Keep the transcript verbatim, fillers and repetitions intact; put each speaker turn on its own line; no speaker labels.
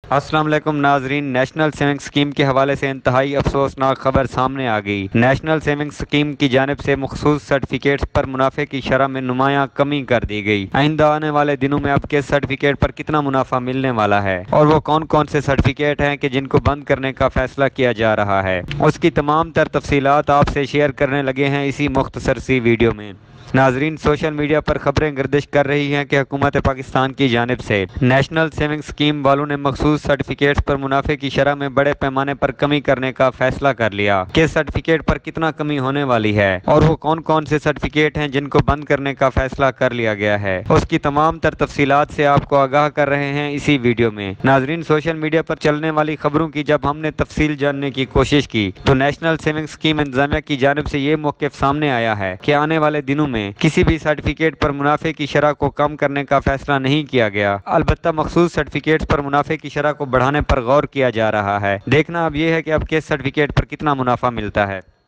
السلام علیکم ناظرین، نیشنل سیونگ اسکیم کے حوالے سے انتہائی افسوسناک خبر سامنے آ گئی۔ نیشنل سیونگ اسکیم کی جانب سے مخصوص سرٹیفکیٹس پر منافع کی شرح میں نمایاں کمی کر دی گئی۔ آئندہ آنے والے دنوں میں اب کس سرٹیفکیٹ پر کتنا منافع ملنے والا ہے اور وہ کون کون سے سرٹیفکیٹ ہیں کہ جن کو بند کرنے کا فیصلہ کیا جا رہا ہے، اس کی تمام تر تفصیلات آپ سے شیئر کرنے لگے ہیں اسی مختصر سی ویڈیو میں۔ ناظرین، سوشل میڈیا پر خبریں گردش کر رہی ہیں کہ حکومت پاکستان کی جانب سے نیشنل سیونگ اسکیم والوں نے مخصوص سرٹیفکیٹس پر منافع کی شرح میں بڑے پیمانے پر کمی کرنے کا فیصلہ کر لیا۔ کس سرٹیفکیٹ پر کتنا کمی ہونے والی ہے اور وہ کون کون سے سرٹیفکیٹ ہیں جن کو بند کرنے کا فیصلہ کر لیا گیا ہے، اس کی تمام تر تفصیلات سے آپ کو آگاہ کر رہے ہیں اسی ویڈیو میں۔ ناظرین، سوشل میڈیا پر چلنے والی خبروں کی جب ہم نے تفصیل جاننے کی کوشش کی تو نیشنل سیونگ اسکیم انتظامیہ کی جانب سے یہ موقف سامنے آیا ہے کہ آنے والے دنوں میں کسی بھی سرٹیفکیٹ پر منافع کی شرح کو کم کرنے کا فیصلہ نہیں کیا گیا، البتہ مخصوص سرٹیفکیٹس پر منافع کی شرح کو بڑھانے پر غور کیا جا رہا ہے۔ دیکھنا اب یہ ہے کہ اب کس سرٹیفکیٹ پر کتنا منافع ملتا ہے۔